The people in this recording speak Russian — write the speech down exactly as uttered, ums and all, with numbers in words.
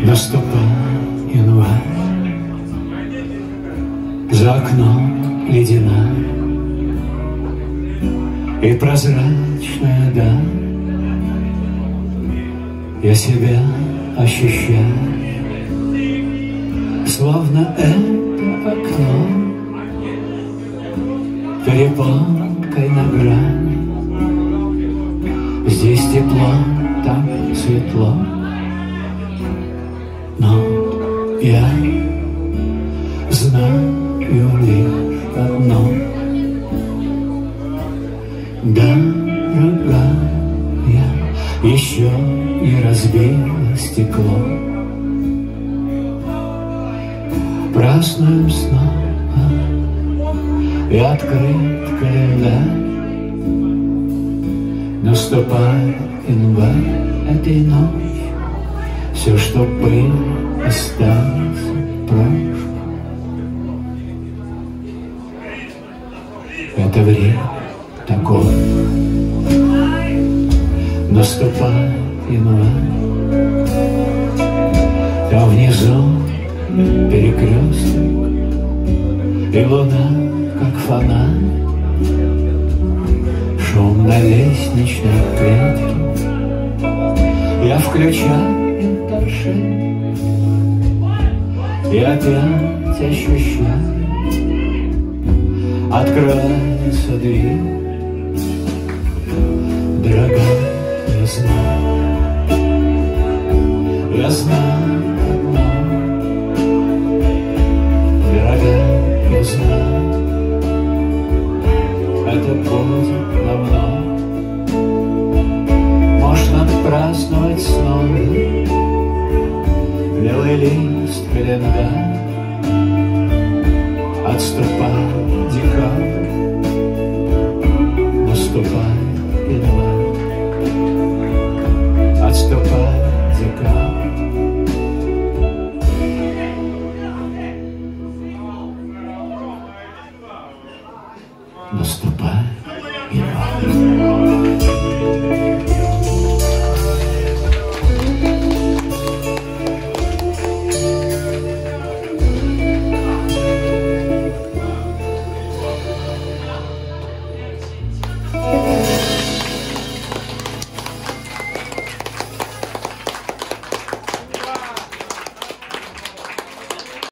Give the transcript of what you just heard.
Наступал январь, за окном ледяная и прозрачная даль. Я себя ощущаю, словно это окно перепонкой на грани. Здесь тепло, там светло, но я знаю лишь одно: дорогая, еще не разбило стекло. Празднуем снова и открыт календарь. Наступает январь этой ночью, все, что было, осталось в прошлом. Это время такое. Наступает январь, там внизу перекресток, и луна, как фонарь, шум на лестничной клетке. Я включаю интершей и опять ощущаю, открывается дверь. Дорогая, я знаю, я знаю одно. Дорогая, я знаю, это будет давно. Можно праздновать снова, белый лист календарь. Отступай, декабрь, наступай январь. Отступай.